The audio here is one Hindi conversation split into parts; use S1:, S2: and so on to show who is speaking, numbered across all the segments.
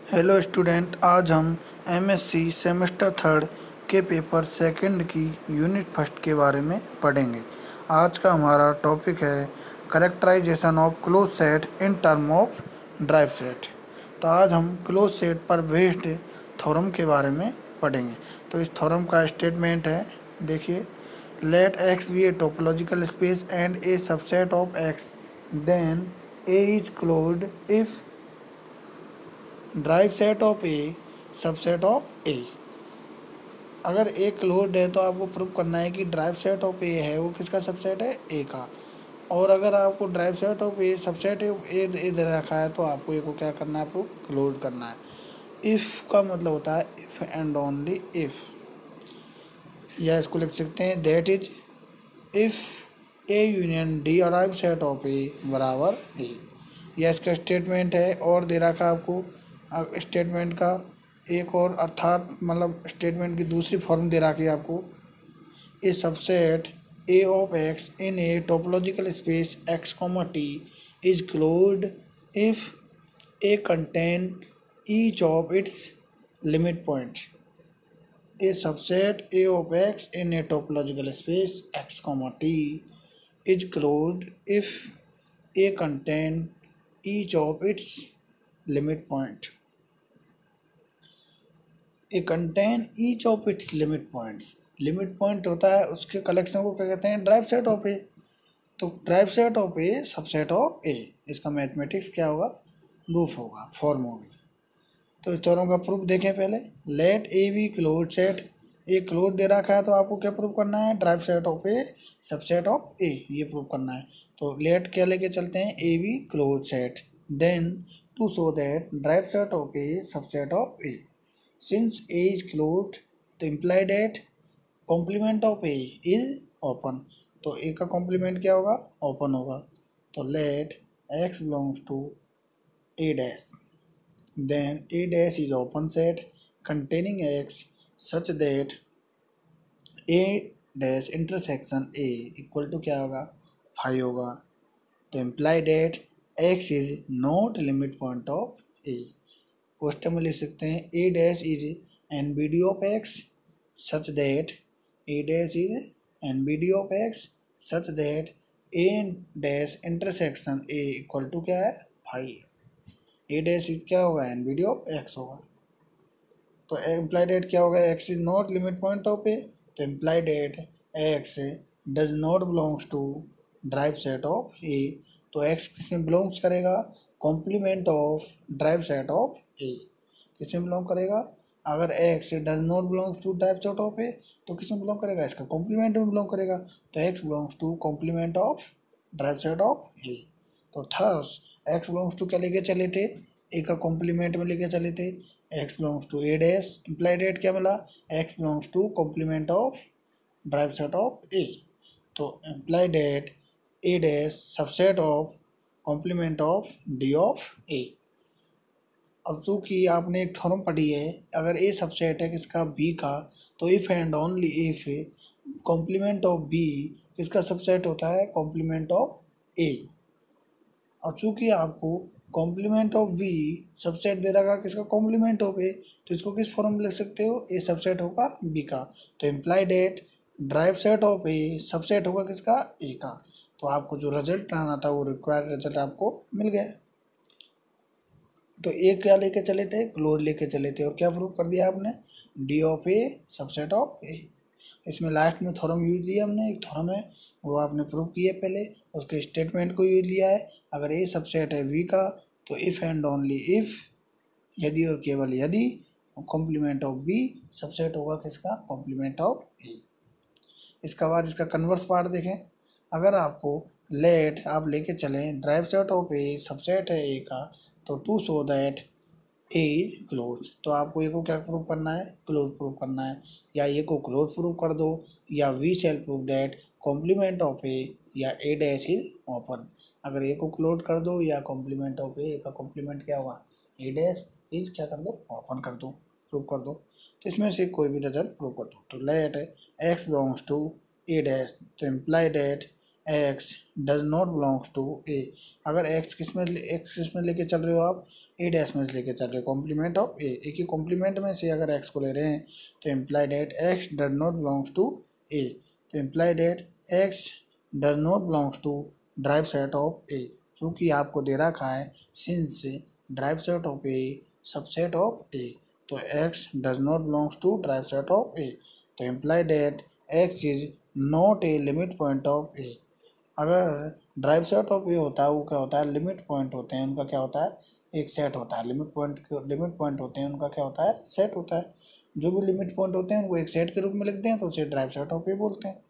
S1: हेलो स्टूडेंट, आज हम एमएससी सेमेस्टर थर्ड के पेपर सेकंड की यूनिट फर्स्ट के बारे में पढ़ेंगे। आज का हमारा टॉपिक है characterization of close set in term of derived set. तो आज हम क्लोज सेट पर बेस्ड थ्योरम के बारे में पढ़ेंगे। तो इस थ्योरम का स्टेटमेंट है, देखिए, let X be a topological space and A subset of X, then A is closed if derived set of A subset of A. अगर ए क्लोज्ड है तो आपको प्रूव करना है कि ड्राइव सेट ऑफ ए है वो किसका सबसेट है, ए का। और अगर आपको derived set of A subset A दे रखा है तो आपको ए को क्या करना है, प्रूव क्लोज करना है। इफ़ का मतलब होता है इफ़ एंड ओनली इफ़, या इसको लिख सकते हैं that is if A union D derived set of A बराबर ए। यह इसका स्टेटमेंट है। और दे रखा आपको स्टेटमेंट का एक और अर्थात मतलब स्टेटमेंट की दूसरी फॉर्म दे रखी है आपको, A subset A of X in a topological space X comma T is closed if A contain each of its limit points. A subset A of x in a topological space x comma t is closed if A contain each of its limit point. A contain each of its limit points. Limit point होता है उसके कलेक्शन को क्या कहते हैं, ड्राइव सेट ऑफ ए। तो derived set of A subset of A, इसका मैथमेटिक्स क्या होगा, प्रूफ होगा, फॉर्म होगी। तो इस दोनों का प्रूफ देखें पहले। Let A be close set, A close दे रखा है तो आपको क्या प्रूफ करना है, derived set of A subset of A, ये प्रूफ करना है। तो लेट क्या लेके चलते हैं, A be close set, then to show that derived set of A subset of A, since A is close तो imply that complement of A is open. तो ए का कॉम्प्लीमेंट क्या होगा, ओपन होगा। तो let x belongs to A dash, then A dash is open set containing X such that A dash intersection A equal to क्या होगा, 5 होगा। तो imply that X is not limit point of A। Question में लिख सकते हैं A dash is NBD of X such that A dash is NBD of X such that A dash intersection A equal to क्या है, 5। ए डैश इज क्या होगा, एन वीडियो एक्स होगा। तो इम्प्लाई डेट क्या होगा, X is not limit point of A. तो imply that X does not belongs to derived set of A. तो एक्स किसमें बिलोंग्स करेगा, complement of derived set of A. किसमें बिलोंग करेगा, अगर X does not belongs to derived set of A तो किसमें बिलोंग करेगा, इसका कॉम्प्लीमेंट में बिलोंग करेगा। तो X belongs to complement of derived set of A. तो थर्स एक्स बिलोंग्स टू क्या लेके चले थे, ए का कॉम्प्लीमेंट में लेके चले थे, x belongs to A dash, implied that क्या मिला, x belongs to complement of derived set of A. तो implied that A dash subset of complement of D of A. अब चूँकि आपने एक थ्योरम पढ़ी है, अगर ए सबसेट है किसका, बी का, तो if and only if complement of B किसका सबसेट होता है, कॉम्प्लीमेंट ऑफ ए। और चूँकि आपको कॉम्प्लीमेंट ऑफ बी सबसेट दे रखा किसका, कॉम्प्लीमेंट ऑफ ए, तो इसको किस फॉर्म में लिख सकते हो, ए सबसेट होगा बी का। तो imply that derived set of A subset होगा किसका, ए का। तो आपको जो रिजल्ट आना था वो रिक्वायर्ड रिजल्ट आपको मिल गया। तो ए क्या लेके चले थे, क्लोज लेके चले थे, और क्या प्रूव कर दिया आपने, D of A subset of A. इसमें लास्ट में थ्योरम यूज लिया हमने, एक थ्योरम है वो आपने प्रूव किया पहले, उसके स्टेटमेंट को यूज लिया है। अगर ए सबसेट है वी का तो इफ़ एंड ओनली इफ़, यदि और केवल यदि कॉम्प्लीमेंट ऑफ बी सबसेट होगा किसका, कॉम्प्लीमेंट ऑफ ए। इसका बाद इसका कन्वर्स पार्ट देखें। अगर आपको लेट आप लेके चलें derived set of A subset है ए का, तो to show that A is close, तो आपको ए को क्या प्रूव करना है, क्लोज प्रूव करना है। या ए को क्लोज प्रूव कर दो, या we shall prove that complement of A या ए डैश इज ओपन। अगर ए को क्लोज कर दो या कॉम्प्लीमेंट ऑफ ए का कॉम्प्लीमेंट क्या हुआ, ए डैश इज क्या कर दो, ओपन कर दो, प्रूव कर दो। तो इसमें से कोई भी रिजल्ट प्रूव कर दो। तो let x belongs to A dash, तो imply that X does not belongs to A. अगर एक्स किस में लेके चल रहे हो आप, ए डैश में लेके चल रहे हो, कॉम्प्लीमेंट ऑफ ए की कॉम्प्लीमेंट में से अगर एक्स को ले रहे हैं तो imply that X does not belongs to A. तो imply that X does not belongs to derived set of A, क्योंकि आपको दे रखा है since derived set of A subset of A, तो X does not belongs to derived set of A. तो imply that x is not a limit point of A. अगर ड्राइव सेट ऑफ ए होता है वो क्या होता है, लिमिट पॉइंट होते हैं उनका क्या होता है, एक सेट होता है। लिमिट पॉइंट होते हैं उनका क्या होता है, सेट होता है। जो भी लिमिट पॉइंट होते हैं उनको एक सेट के रूप में लिखते हैं तो उसे ड्राइव सेट ऑफ ए बोलते हैं।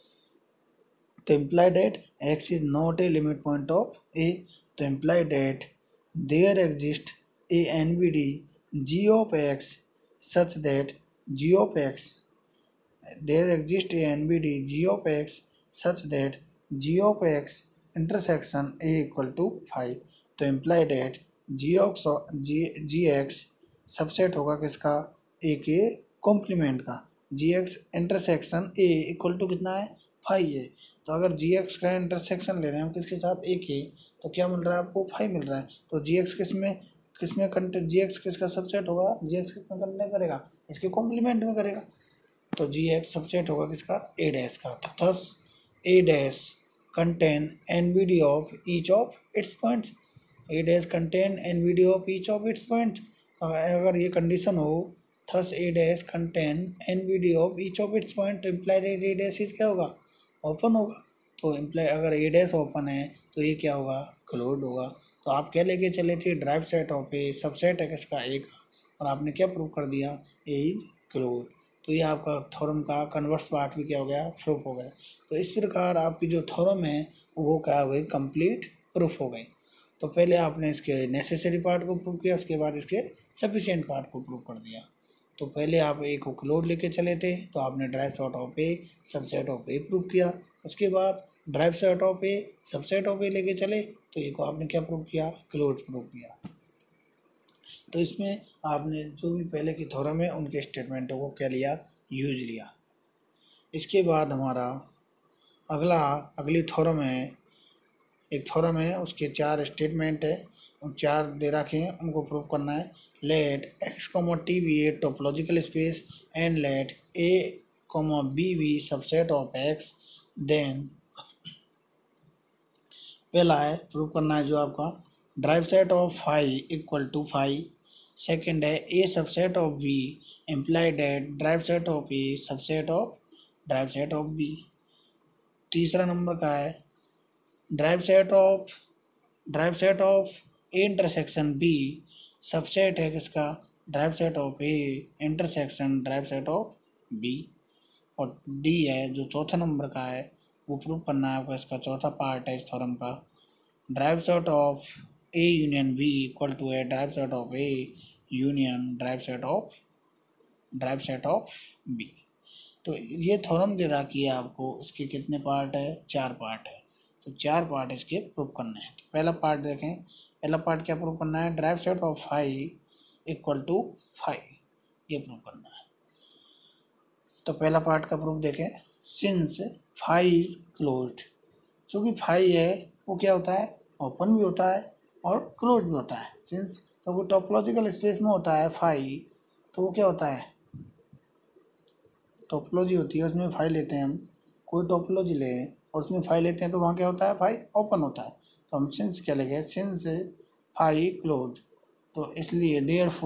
S1: तो imply that x is not a limit point of A. तो imply that there exist a NVD G of X such that G of X there exists a NVD g of x such that g of x intersection a equal to 5। तो imply that g x subset होगा किसका, a के कॉम्प्लीमेंट का। G X intersection A equal to कितना है, 5 है। तो अगर जी एक्स का इंटरसेक्शन ले रहे हैं हम किसके साथ, ए के, तो क्या मिल रहा है आपको, 5 मिल रहा है। तो जी एक्स किसमें कंटेंट, जी एक्स किसका सबसेट होगा, जी एक्स किसमें कंटेंट करेगा, इसके कॉम्प्लीमेंट में करेगा। तो जी एक्स सबसेट होगा किसका, ए डैश का। तो thus A dash contain NVD of each of its points, A dash contain NVD of each of its point. अगर ये कंडीशन हो thus A dash contain NVD of each of its point, तो इम्प्लाइड ए डैश इज क्या होगा, ओपन होगा। तो इम्प्लाई अगर ए डैश ओपन है तो ये क्या होगा, क्लोज्ड होगा। तो आप क्या लेके चले थे, derived set of A subset है किसका, ए का, और आपने क्या प्रूव कर दिया, ए इज क्लोज्ड। तो ये आपका थ्योरम का कन्वर्स पार्ट भी क्या हो गया, प्रूफ हो गया। तो इस प्रकार आपकी जो थ्योरम है वो क्या हो गई, कंप्लीट प्रूफ हो गई। तो पहले आपने इसके नेसेसरी पार्ट को प्रूव किया, उसके बाद इसके सफिशिएंट पार्ट को प्रूव कर दिया। तो पहले आप ए को क्लोज लेके चले थे तो आपने derived set of A subset of A prove किया। उसके बाद derived set of A subset of A लेके चले तो ए को आपने क्या प्रूव किया, क्लोज प्रूव किया। तो इसमें आपने जो भी पहले की थ्योरम है उनके स्टेटमेंटों को क्या लिया, यूज लिया। इसके बाद हमारा अगली थ्योरम है, एक थ्योरम है उसके 4 स्टेटमेंट है, उन 4 दे रखे हैं, उनको प्रूव करना है। Let X T be a topological space and let A B be subset of X. Then पहला है प्रूव करना है जो आपका derived set of five equal to 5। Second है A subset of B imply that derived set of A subset of derived set of B. तीसरा नंबर का है derived set of A intersection B subset है किसका, derived set of A intersection derived set of B. और डी है जो चौथा नंबर का है वो प्रूव करना है आपको, इसका चौथा पार्ट है इस थ्योरम का, derived set of A union B equal to A derived set of A union derived set of B. तो ये थ्योरम दे रखी है आपको, इसके कितने पार्ट है, 4 पार्ट है। तो 4 पार्ट इसके प्रूव करने हैं। तो पहला पार्ट देखें, पहला पार्ट क्या प्रूव करना है, derived set of 5 equal to 5, ये प्रूव करना है। तो पहला पार्ट का प्रूफ देखें, सिंस 5 इज क्लोज्ड, क्योंकि 5 है वो क्या होता है, ओपन भी होता है और क्लोज भी होता है। सिंस तो वो टोपोलॉजिकल स्पेस में होता है 5, तो वो क्या होता है, टोपोलॉजी होती है उसमें 5 लेते हैं हम, कोई टोपोलॉजी ले और उसमें 5 लेते हैं तो वहाँ क्या होता है, 5 ओपन होता है। तो हम सिंस क्या लेंगे, सिंस 5 क्लोज। तो इसलिए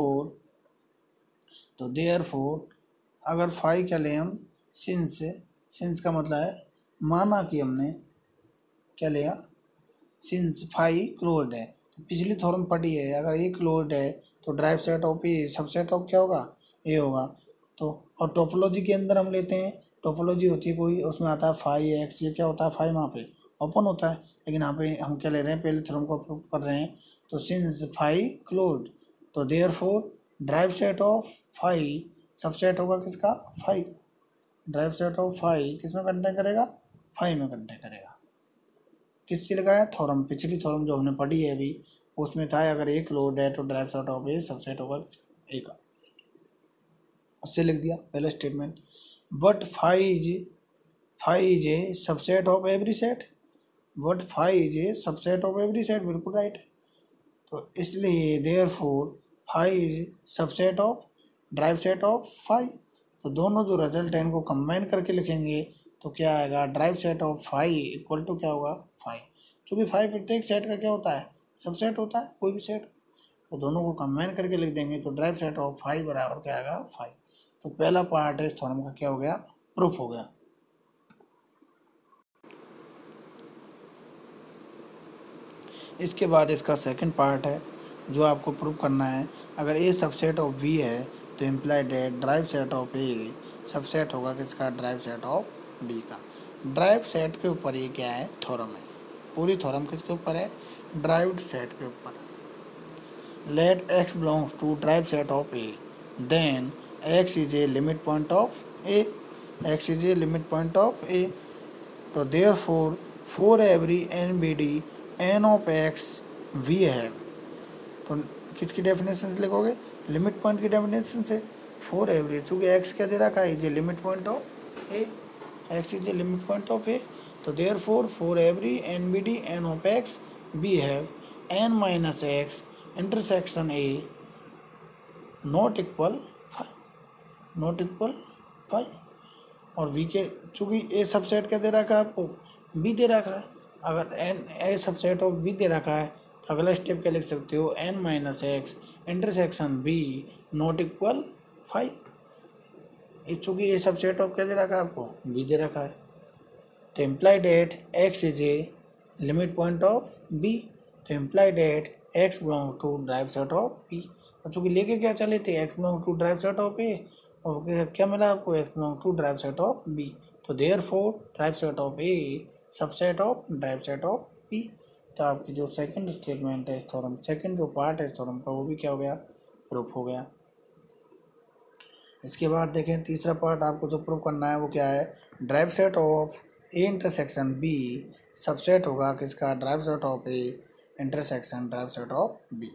S1: देयरफॉर अगर 5 क्या लें हम, सिंस का मतलब है माना कि हमने क्या लिया, सिंस 5 क्लोज्ड है। तो पिछली थ्योरम पढ़ी है, अगर ये क्लोज्ड है तो derived set of A subset of क्या होगा, ए होगा। तो और टोपोलॉजी के अंदर हम लेते हैं, टोपोलॉजी होती है कोई, उसमें आता है 5x, ये क्या होता है 5 वहाँ पे ओपन होता है, लेकिन यहाँ पे हम क्या ले रहे हैं, पहले थ्योरम को प्रूव कर रहे हैं। तो सिंस 5 क्लोज्ड, तो therefore derived set of 5 subset होगा किसका, 5 का। ड्राइव सेट ऑफ 5 किस में कंटेन करेगा, 5 में कंटेन करेगा। किससे लगाया, थ्योरम, पिछली थ्योरम जो हमने पढ़ी है अभी उसमें था अगर ए क्लोज्ड है तो derived set of A subset होगा ए का, उससे लिख दिया पहले statement. But 5 is a subset of every set, what phi is a subset of every set, बिल्कुल राइट है। तो इसलिए therefore phi is subset of derived set of phi. तो दोनों जो रिजल्ट है इनको कंबाइन करके लिखेंगे तो क्या आएगा, derived set of phi equal to क्या होगा, फाई। चूँकि फाई प्रत्येक सेट का क्या होता है, सबसेट होता है कोई भी सेट। तो दोनों को कंबाइन करके लिख देंगे तो ड्राइव सेट ऑफ फाई बराबर क्या आएगा, फाई। तो पहला पार्ट है इस थ्योरम का क्या हो गया, प्रूफ हो गया। इसके बाद इसका सेकंड पार्ट है जो आपको प्रूव करना है। अगर ए सबसेट ऑफ वी है तो इम्प्लाइड है derived set of A subset होगा किसका, ड्राइव सेट ऑफ बी का। ड्राइव सेट के ऊपर ये क्या है, थ्योरम है। पूरी थ्योरम किसके ऊपर है, ड्राइव्ड सेट के ऊपर। Let x belongs to derived set of A then X is a limit point of A, X is a limit point of A. तो therefore for every N B D N of X we है। तो किसकी डेफिनेशन से लिखोगे, लिमिट पॉइंट की डेफिनेशन से। फॉर एवरी, चूँकि एक्स क्या दे रखा है, is a limit point of A, X is a limit point of A. तो therefore for every N B D N of X we have N minus x intersection A not equal five, not equal five. और वी के चूँकि ए सबसेट क्या दे रखा है आपको, बी दे रखा है। अगर N A subset of B दे रखा है तो अगला स्टेप क्या लिख सकते हो, N minus x intersection B not equal phi. इस चूँकि ए सबसेट ऑफ क्या दे रखा है आपको, बी दे रखा है। तो imply that x is a limit point of B. तो imply that x belong to derived set of B. और चूँकि लेके क्या चले थे, x belong to derived set of A, और क्या मिला आपको, x belong to derived set of B. तो therefore derived set of A subset of derived set of B. तो आपकी जो सेकंड स्टेटमेंट है इस थ्योरम, सेकंड जो पार्ट है इस थ्योरम का, वो भी क्या हो गया, प्रूफ हो गया। इसके बाद देखें तीसरा पार्ट आपको जो प्रूव करना है वो क्या है, derived set of A intersection B subset होगा किसका, derived set of A intersection derived set of B.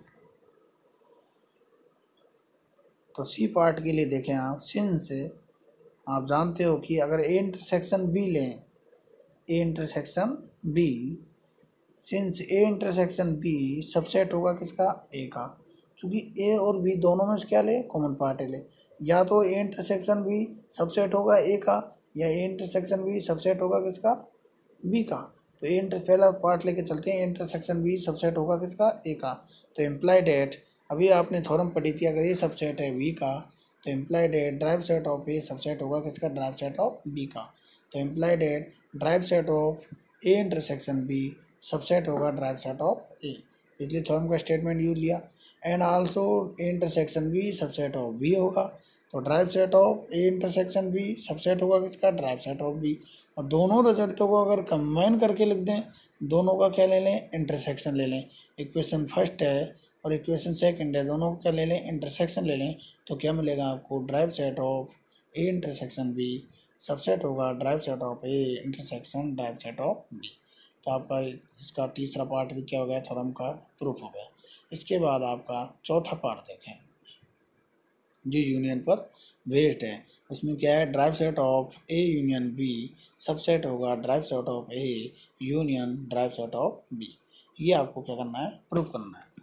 S1: तो सी पार्ट के लिए देखें आप, सिंस आप जानते हो कि अगर ए इंटरसेक्शन बी लें, A intersection B, since A intersection B subset होगा किसका, ए का। चूँकि ए और बी दोनों में से क्या ले, कॉमन पार्ट ले। या तो ए इंटरसेक्शन बी सबसेट होगा ए का, या ए इंटरसेक्शन बी सबसेट होगा किसका, बी का। तो ए इंटर पहला पार्ट लेके चलते हैं, ए इंटरसेक्शन बी सबसेट होगा किसका, ए का। तो इम्प्लाई डेट, अभी आपने थ्योरम पढ़ी थी, अगर ए सबसेट है बी का तो imply that derived set of A subset होगा किसका, ड्राइव सेट ऑफ बी का। तो imply that derived set of A intersection B subset होगा ड्राइव सेट ऑफ ए। इसलिए थ्योरम का स्टेटमेंट यूज लिया। And also A intersection B subset of B होगा। तो derived set of A intersection B subset होगा किसका, ड्राइव सेट ऑफ बी। और दोनों रिजल्टों को अगर कंबाइन करके लिख दें, दोनों का क्या ले लें, इंटरसेक्शन ले लें। इक्वेशन फर्स्ट है और इक्वेशन सेकंड है, दोनों को क्या ले लें, इंटरसेक्शन ले लें। तो क्या मिलेगा आपको, derived set of A intersection B subset होगा derived set of A intersection derived set of B. तो आपका इसका तीसरा पार्ट भी क्या हो गया, थ्योरम का प्रूफ हो गया। इसके बाद आपका चौथा पार्ट देखें जो यूनियन पर बेस्ड है। उसमें क्या है, derived set of A union B subset होगा derived set of A union derived set of B. ये आपको क्या करना है, प्रूफ करना है।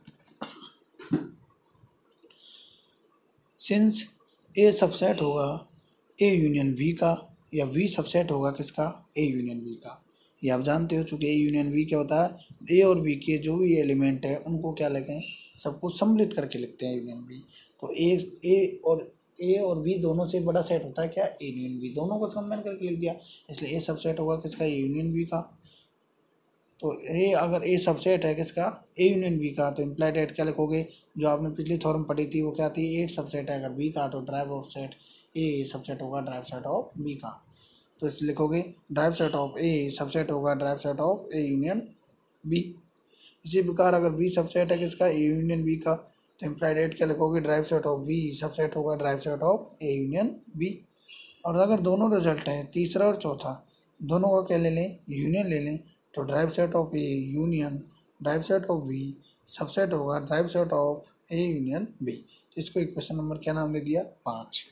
S1: सिंस ए सबसेट होगा ए यूनियन बी का, या वी सबसेट होगा किसका, ए यूनियन बी का। ये आप जानते हो, चूँकि ए यूनियन बी क्या होता है, ए और बी के जो भी एलिमेंट है उनको क्या लिखें, सबको सम्मिलित करके लिखते हैं यूनियन बी। तो ए और बी दोनों से बड़ा सेट होता है क्या, ए यूनियन बी। दोनों को कंबाइन करके लिख दिया, इसलिए ए सबसेट होगा किसका, ए यूनियन बी का। तो ए अगर ए सबसेट है किसका, ए यूनियन बी का, तो इम्प्लाइड एट क्या लिखोगे, जो आपने पिछली थ्योरम पढ़ी थी वो क्या थी, ए सबसेट है अगर बी का, तो derived of set A subset होगा ड्राइव सेट ऑफ बी का। तो इसे लिखोगे derived set of A subset होगा derived set of A union B. इसी प्रकार अगर बी सबसेट है किसका, ए यूनियन बी का, तो इम्प्लाइड एट क्या लिखोगे, derived set of B subset होगा derived set of A union B. और अगर दोनों रिजल्ट हैं, तीसरा और चौथा, दोनों का क्या ले लें, यूनियन ले लें। तो derived set of A union derived set of B subset होगा derived set of A union B. तो इसको इक्वेशन नंबर क्या नाम दे दिया, 5।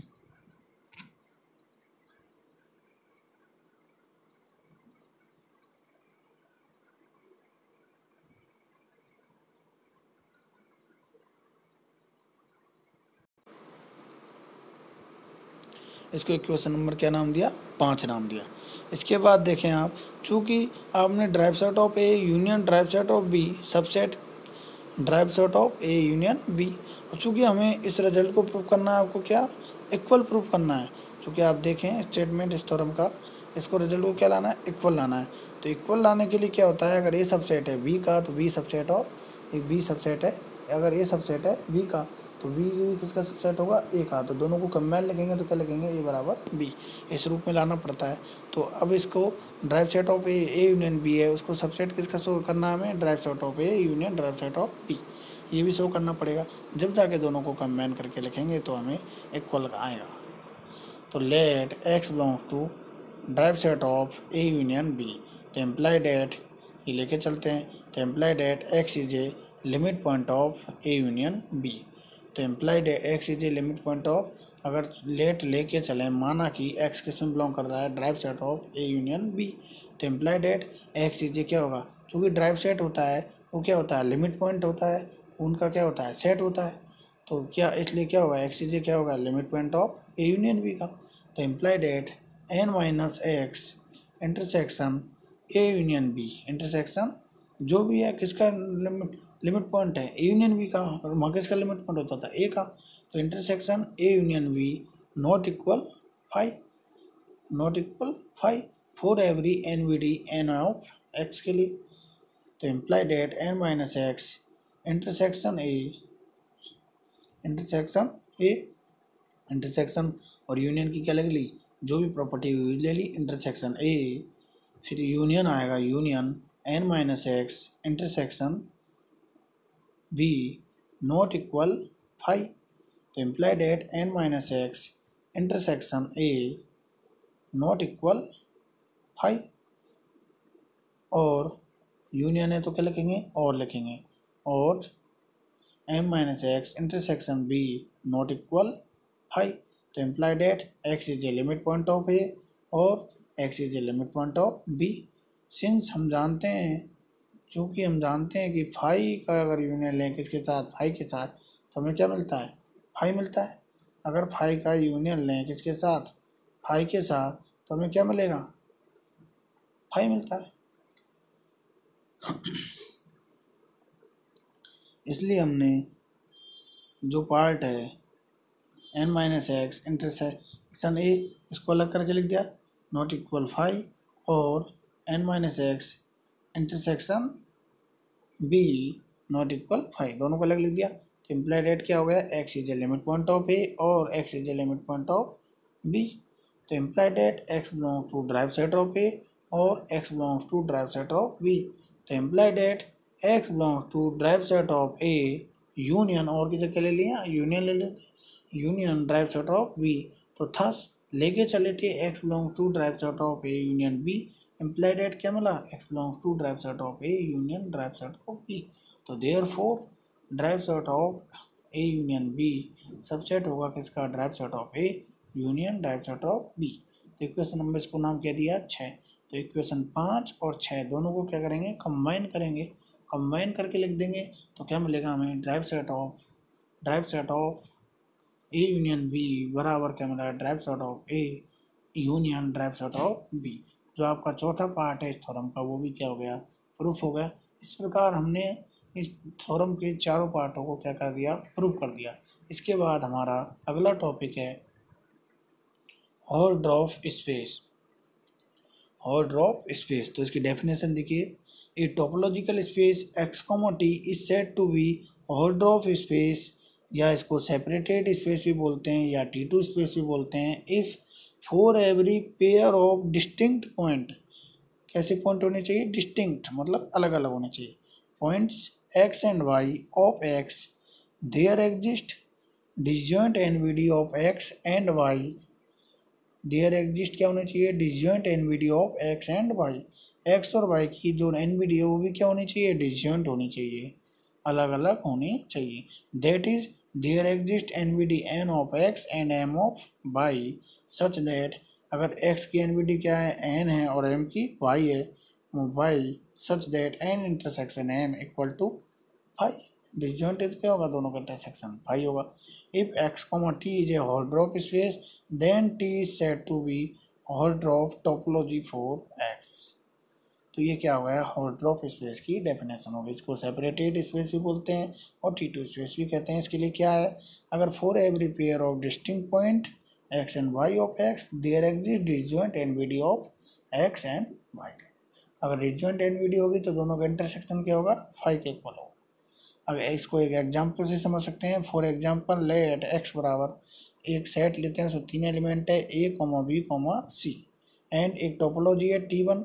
S1: इसको इक्वेशन नंबर क्या नाम दिया, 5 नाम दिया। इसके बाद देखें आप, चूँकि आपने derived set of A union derived set of B subset derived set of A union B, और चूँकि हमें इस रिजल्ट को प्रूव करना है, आपको क्या इक्वल प्रूव करना है। चूँकि आप देखें स्टेटमेंट इस थ्योरम का, इसको रिजल्ट को क्या लाना है, इक्वल लाना है। तो इक्वल लाने के लिए क्या होता है, अगर ए सबसेट है बी का तो बी सबसेट ऑफ, एक बी सबसेट है, अगर ए सबसेट है बी का तो बी किसका सबसेट होगा, ए का। तो दोनों को कंबाइन लिखेंगे तो क्या लिखेंगे, ए बराबर बी, इस रूप में लाना पड़ता है। तो अब इसको derived set of A union B है, उसको सबसेट किसका शो करना है हमें, derived set of A union derived set of B, ये भी शो करना पड़ेगा। जब जाके दोनों को कंबाइन करके लिखेंगे तो हमें इक्वल आएगा। तो let x belongs to derived set of A union B, तो एम्प्लाई डेट ये लेके चलते हैं, तो imply that x is a limit point of A union B. तो imply that x is a limit point of, अगर लेट लेके चलें, माना कि एक्स किस में बिलोंग कर रहा है, derived set of A union B, तो imply that x is a क्या होगा, क्योंकि ड्राइव सेट होता है वो क्या होता है, लिमिट पॉइंट होता है, उनका क्या होता है, सेट होता है। तो क्या इसलिए क्या होगा, एक्स इज ए क्या होगा, limit point of A union B का। तो imply that N minus x intersection A union B, intersection जो भी है किसका लिमिट पॉइंट है, ए यूनियन बी का, और वहाँ किसका लिमिट पॉइंट होता था, ए का। तो intersection A union B not equal 5, not equal 5 for every N V D N of x के लिए। तो imply that N minus x intersection A, intersection A, intersection और यूनियन की क्या लग ली, जो भी प्रॉपर्टी हुई ले ली, इंटरसेक्शन ए, फिर यूनियन आएगा, union N minus x intersection B not equal 5। तो imply that N minus x intersection A not equal 5, और यूनियन है तो क्या लिखेंगे, और लिखेंगे, और N minus x intersection B not equal 5। तो imply that x is a limit point of A और x is a limit point of B. Since हम जानते हैं, चूँकि हम जानते हैं कि फाई का अगर यूनियन लें किसके साथ, फाई के साथ, तो हमें क्या मिलता है, फाई मिलता है। अगर फाई का यूनियन लें किसके साथ, फाई के साथ, तो हमें क्या मिलेगा, फाई मिलता है। इसलिए हमने जो पार्ट है N minus x intersection A, इसको अलग करके लिख दिया, नॉट इक्वल 5, और N minus x intersection B not equal 5, दोनों को अलग लिख दिया। तो इम्प्लाई डेट क्या हो गया, x is a limit point of A और x is a limit point of B. तो imply that x belongs to derived set of A और x belongs to derived set of B. तो imply that x belongs to derived set of A union, और की जगह ले लिया यूनियन ले लेते, union derived set of B. तो थस लेके चले थे x belongs to derived set of A union B, imply that क्या मिला, x belongs to derived set of A union derived set of B. तो therefore derived set of A union B subset होगा किसका, derived set of A union derived set of B. तो इक्वेशन नंबर इसको नाम क्या दिया, 6। तो इक्वेशन 5 और 6 दोनों को क्या करेंगे, कंबाइन करेंगे, कंबाइन करके लिख देंगे, तो क्या मिलेगा हमें, derived set of A union B बराबर क्या मिला, derived set of A union derived set of B. जो आपका चौथा पार्ट है इस थ्योरम का वो भी क्या हो गया, प्रूफ हो गया। इस प्रकार हमने इस थ्योरम के चारों पार्टों को क्या कर दिया, प्रूफ कर दिया। इसके बाद हमारा अगला टॉपिक है Hausdorff space, Hausdorff space. तो इसकी डेफिनेशन देखिए, a topological space x T is said to be Hausdorff space, या इसको सेपरेटेड स्पेस भी बोलते हैं या T2 स्पेस भी बोलते हैं, if for every pair of distinct point, कैसे पॉइंट होने चाहिए, डिस्टिंक्ट मतलब अलग अलग होने चाहिए, points x and y of x, there exist disjoint NBD of x and y, there exist क्या होना चाहिए, disjoint NBD of x and y, x और वाई की जो एनवीडी है वो भी क्या होनी चाहिए, डिसजॉइंट होनी चाहिए, अलग अलग होनी चाहिए। That is there exist NBD N of x and M of y such that, अगर x की एनवीडी क्या है, n है, और m की y है, y such that n intersection m equal to 5। Disjoint क्या होगा, दोनों का इंटरसेक्शन फाई होगा। If x, t is a Hausdorff space then t is said to be Hausdorff topology for x। तो ये क्या हो गया, हॉर्सड्रॉप स्पेस की डेफिनेशन होगी। इसको सेपरेटेड स्पेस भी बोलते हैं और T2 स्पेस भी कहते हैं। इसके लिए क्या है, अगर for every pair of distinct point x and y of x there exist disjoint NVD of x and y। अगर डिसजॉइंट NVD होगी तो दोनों का इंटरसेक्शन क्या होगा, फाई के इक्वल होगा। अगर इसको एक एग्जाम्पल से समझ सकते हैं। फॉर एग्जाम्पल लेट x बराबर एक सेट लेते हैं, उसमें 3 एलिमेंट है a, b, c एंड एक टोपोलॉजी है T1।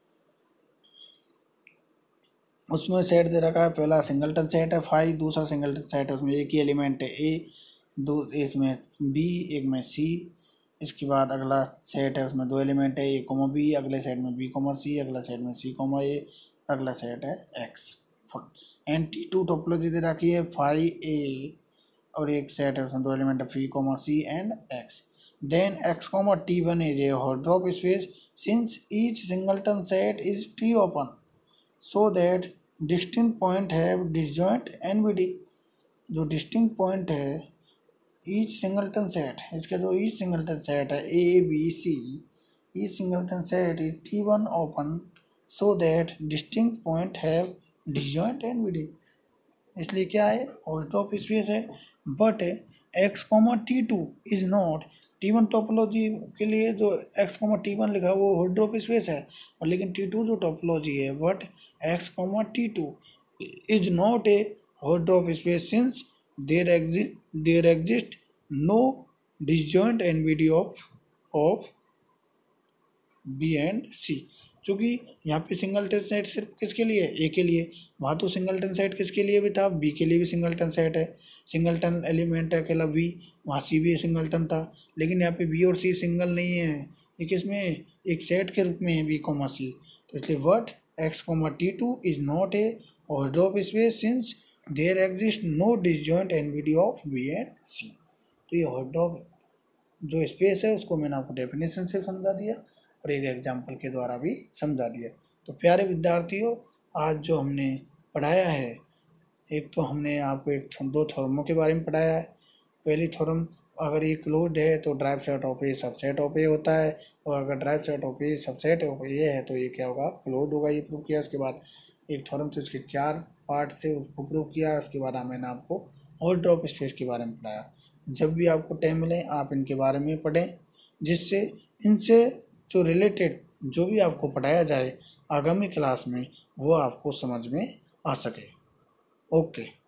S1: उसमें सेट दे रखा है, पहला सिंगलटन सेट है फाई, दूसरा सिंगलटन सेट है उसमें एक ही एलिमेंट है ए, एक में बी, एक में सी। इसके बाद अगला सेट है उसमें 2 एलिमेंट है ए, बी, अगले सेट में बी, सी, अगला सेट में सी, ए, अगला सेट है एक्स। एंड T2 टोपोलॉजी दे रखी है फाई ए और एक सेट है उसमें 2 एलिमेंट है phi, C and x. Then x, T1 is a Hausdorff space since each singleton set is T open so that distinct point have disjoint NVD। जो distinct point है each singleton set, इसके जो each singleton set है A, B, C, each singleton set is T1 open so that distinct point have disjoint NVD। इसलिए क्या है, हॉर्सड्रॉप स्पेस है। But x, T2 is not. T1 topology के लिए जो x, T1 लिखा है वो हॉर्सड्रॉप स्पेस है, और लेकिन T2 जो टोपोलॉजी है but x, T2 is not a Hausdorff space since there exist no disjoint NVD of B and C. क्योंकि यहाँ पे सिंगलटन सेट सिर्फ किसके लिए, ए के लिए। वहाँ तो सिंगलटन सेट किसके लिए भी था, बी के लिए भी सिंगलटन सेट है। सिंगलटन एलिमेंट है अकेला बी, वहाँ सी भी सिंगलटन था। लेकिन यहाँ पे बी और सी सिंगल नहीं है, ये किसमें एक सेट के रूप में है बी, सी। तो इसलिए वर्ड x, T2 is not a Hausdorff space since there exist no disjoint NVD of B and C. तो ये हॉर्सड्रॉप जो स्पेस है उसको मैंने आपको डेफिनेशन से समझा दिया और एक एग्जाम्पल के द्वारा भी समझा दिया। तो प्यारे विद्यार्थियों, आज जो हमने पढ़ाया है, एक तो हमने आपको 2 थ्योरमों के बारे में पढ़ाया है। पहली थ्योरम, अगर ये क्लोज्ड है तो derived set of A subset of A होता है, और अगर derived set of A subset of A है तो ये क्या होगा, क्लोज्ड होगा। ये प्रूव किया। उसके बाद एक थ्योरम से उसके 4 पार्ट से उसको प्रूव किया। उसके बाद मैंने आपको हॉर्सड्रॉप स्पेस के बारे में पढ़ाया। जब भी आपको टाइम मिले आप इनके बारे में पढ़ें, जिससे इनसे जो रिलेटेड जो भी आपको पढ़ाया जाए आगामी क्लास में वो आपको समझ में आ सके। ओके।